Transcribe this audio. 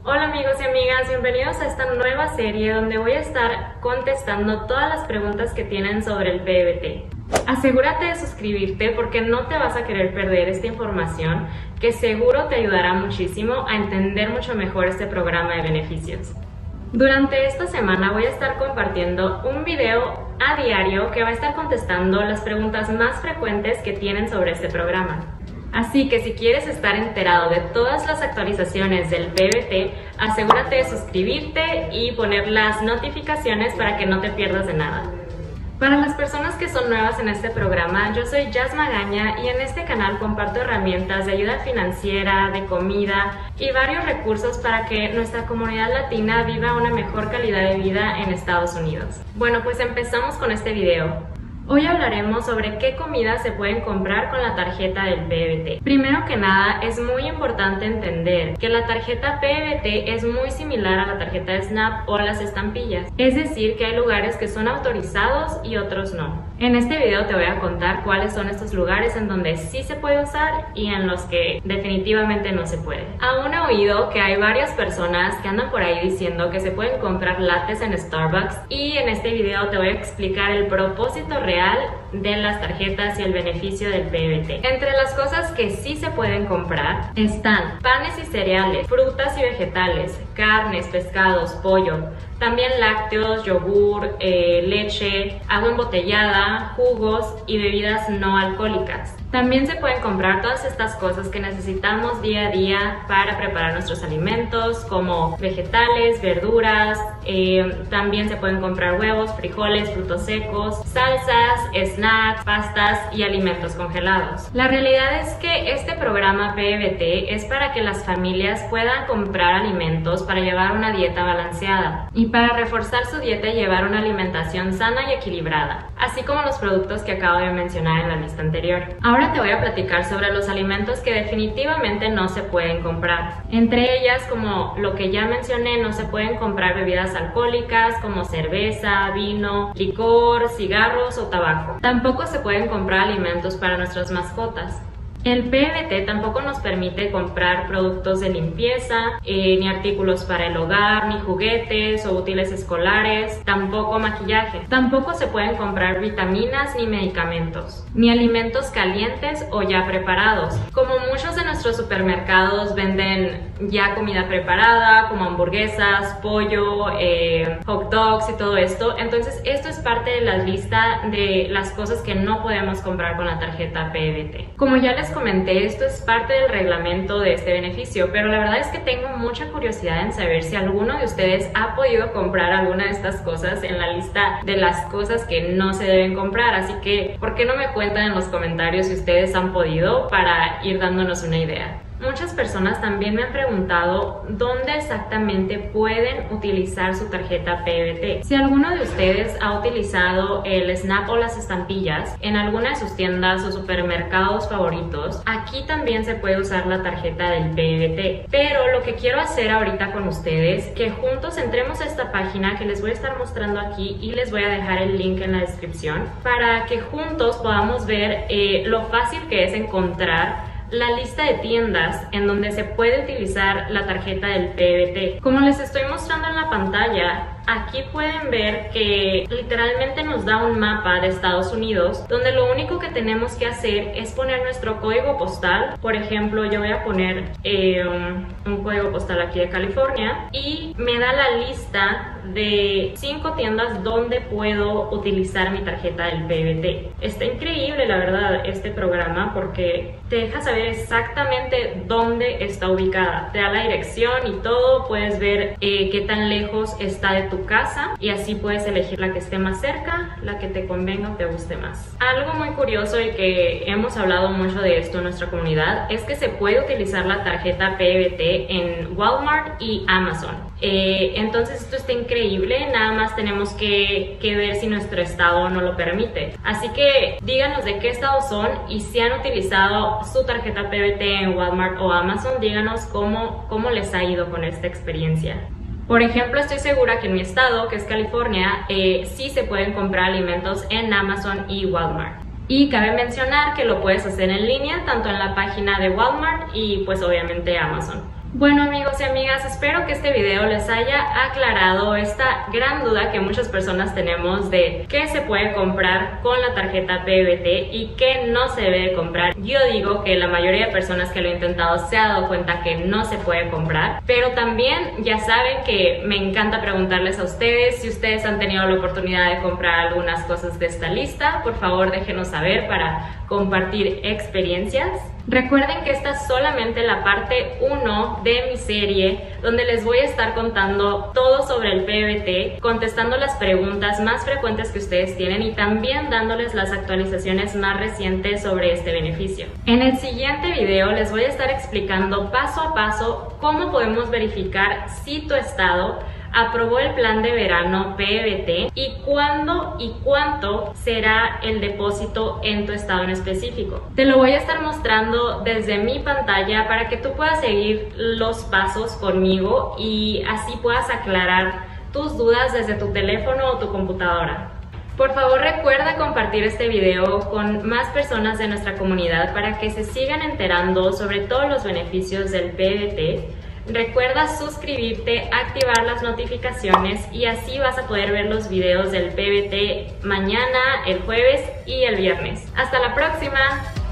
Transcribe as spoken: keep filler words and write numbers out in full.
Hola amigos y amigas, bienvenidos a esta nueva serie donde voy a estar contestando todas las preguntas que tienen sobre el P B T. Asegúrate de suscribirte porque no te vas a querer perder esta información que seguro te ayudará muchísimo a entender mucho mejor este programa de beneficios. Durante esta semana voy a estar compartiendo un video a diario que va a estar contestando las preguntas más frecuentes que tienen sobre este programa. Así que si quieres estar enterado de todas las actualizaciones del P B T, asegúrate de suscribirte y poner las notificaciones para que no te pierdas de nada. Para las personas que son nuevas en este programa, yo soy Jazz Magaña y en este canal comparto herramientas de ayuda financiera, de comida y varios recursos para que nuestra comunidad latina viva una mejor calidad de vida en Estados Unidos. Bueno, pues empezamos con este video. Hoy hablaremos sobre qué comidas se pueden comprar con la tarjeta del P B T. Primero que nada, es muy importante entender que la tarjeta P B T es muy similar a la tarjeta de SNAP o a las estampillas. Es decir, que hay lugares que son autorizados y otros no. En este video te voy a contar cuáles son estos lugares en donde sí se puede usar y en los que definitivamente no se puede. Aún he oído que hay varias personas que andan por ahí diciendo que se pueden comprar lattes en Starbucks y en este video te voy a explicar el propósito real de las tarjetas y el beneficio del P B T. Entre las cosas que sí se pueden comprar están panes y cereales, frutas y vegetales, carnes, pescados, pollo, también lácteos, yogur, eh, leche, agua embotellada, jugos y bebidas no alcohólicas. También se pueden comprar todas estas cosas que necesitamos día a día para preparar nuestros alimentos, como vegetales, verduras, eh, también se pueden comprar huevos, frijoles, frutos secos, salsas, snacks, pastas y alimentos congelados. La realidad es que este programa P B T es para que las familias puedan comprar alimentos para llevar una dieta balanceada y para reforzar su dieta y llevar una alimentación sana y equilibrada, así como los productos que acabo de mencionar en la lista anterior. Ahora te voy a platicar sobre los alimentos que definitivamente no se pueden comprar. Entre ellas, como lo que ya mencioné, no se pueden comprar bebidas alcohólicas como cerveza, vino, licor, cigarros o tabaco. Tampoco se pueden comprar alimentos para nuestras mascotas. El P B T tampoco nos permite comprar productos de limpieza, eh, ni artículos para el hogar, ni juguetes o útiles escolares, tampoco maquillaje. Tampoco se pueden comprar vitaminas ni medicamentos, ni alimentos calientes o ya preparados. Como muchos de nuestros supermercados venden ya comida preparada, como hamburguesas, pollo, eh, hot dogs y todo esto, entonces esto es parte de la lista de las cosas que no podemos comprar con la tarjeta P B T. Como ya les comenté, esto es parte del reglamento de este beneficio, pero la verdad es que tengo mucha curiosidad en saber si alguno de ustedes ha podido comprar alguna de estas cosas en la lista de las cosas que no se deben comprar, así que ¿por qué no me cuentan en los comentarios si ustedes han podido para ir dándonos una idea? Muchas personas también me han preguntado dónde exactamente pueden utilizar su tarjeta P B T. Si alguno de ustedes ha utilizado el SNAP o las estampillas en alguna de sus tiendas o supermercados favoritos, aquí también se puede usar la tarjeta del P B T. Pero lo que quiero hacer ahorita con ustedes, que juntos entremos a esta página que les voy a estar mostrando aquí y les voy a dejar el link en la descripción para que juntos podamos ver eh, lo fácil que es encontrar la lista de tiendas en donde se puede utilizar la tarjeta del P B T. Como les estoy mostrando en la pantalla, aquí pueden ver que literalmente nos da un mapa de Estados Unidos donde lo único que tenemos que hacer es poner nuestro código postal. Por ejemplo, yo voy a poner eh, un código postal aquí de California y me da la lista de cinco tiendas donde puedo utilizar mi tarjeta del P B T. Está increíble, la verdad, este programa porque te deja saber exactamente dónde está ubicada. Te da la dirección y todo, puedes ver eh, qué tan lejos está de tu casa y así puedes elegir la que esté más cerca, la que te convenga o te guste más. Algo muy curioso y que hemos hablado mucho de esto en nuestra comunidad es que se puede utilizar la tarjeta P B T en Walmart y Amazon. Eh, entonces esto está increíble, nada más tenemos que, que ver si nuestro estado no lo permite. Así que díganos de qué estado son y si han utilizado su tarjeta P B T en Walmart o Amazon, díganos cómo, cómo les ha ido con esta experiencia. Por ejemplo, estoy segura que en mi estado, que es California, eh, sí se pueden comprar alimentos en Amazon y Walmart. Y cabe mencionar que lo puedes hacer en línea, tanto en la página de Walmart y pues obviamente Amazon. Bueno amigos y amigas, espero que este video les haya aclarado esta gran duda que muchas personas tenemos de qué se puede comprar con la tarjeta P B T y qué no se debe comprar. Yo digo que la mayoría de personas que lo han intentado se ha dado cuenta que no se puede comprar, pero también ya saben que me encanta preguntarles a ustedes si ustedes han tenido la oportunidad de comprar algunas cosas de esta lista. Por favor, déjenos saber para compartir experiencias. Recuerden que esta es solamente la parte uno de mi serie, donde les voy a estar contando todo sobre el P B T, contestando las preguntas más frecuentes que ustedes tienen y también dándoles las actualizaciones más recientes sobre este beneficio. En el siguiente video les voy a estar explicando paso a paso cómo podemos verificar si tu estado aprobó el plan de verano P B T y cuándo y cuánto será el depósito en tu estado en específico. Te lo voy a estar mostrando desde mi pantalla para que tú puedas seguir los pasos conmigo y así puedas aclarar tus dudas desde tu teléfono o tu computadora. Por favor, recuerda compartir este video con más personas de nuestra comunidad para que se sigan enterando sobre todos los beneficios del P B T. Recuerda suscribirte, activar las notificaciones y así vas a poder ver los videos del P B T mañana, el jueves y el viernes. ¡Hasta la próxima!